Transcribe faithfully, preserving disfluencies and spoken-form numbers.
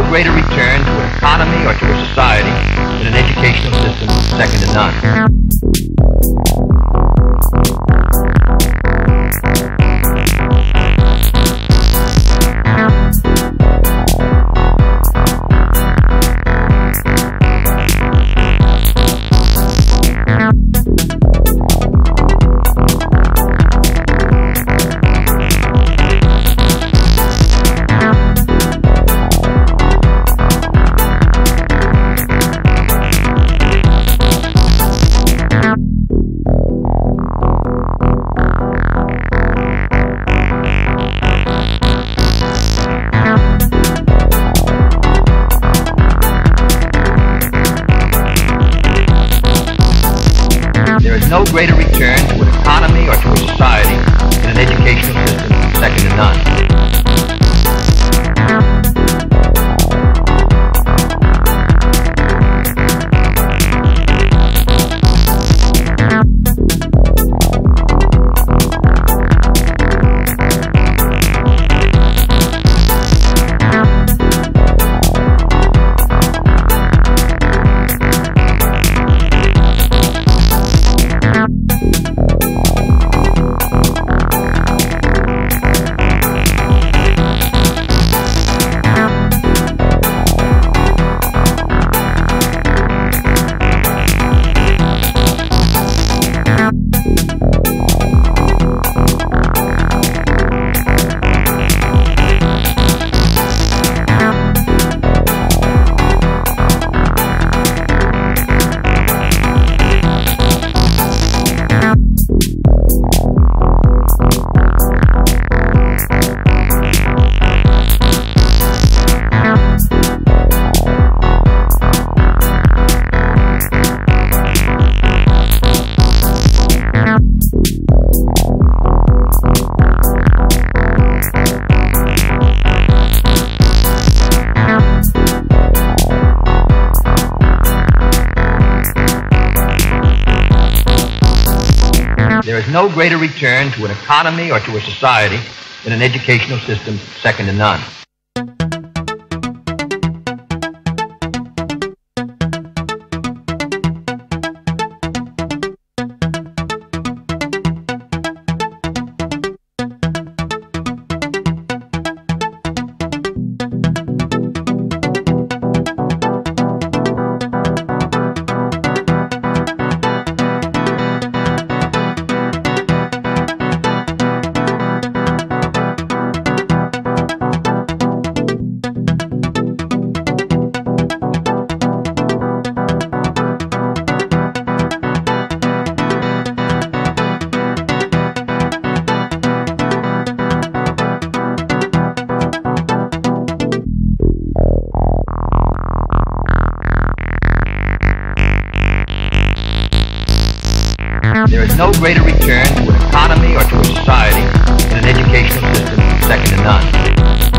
greater return to an economy or to a society than an educational system second to none. There is no greater return to an economy or to a society than an educational system second to none. There is no greater return to an economy or to a society than an educational system second to none. There is no greater return to an economy or to a society than an educational system second to none.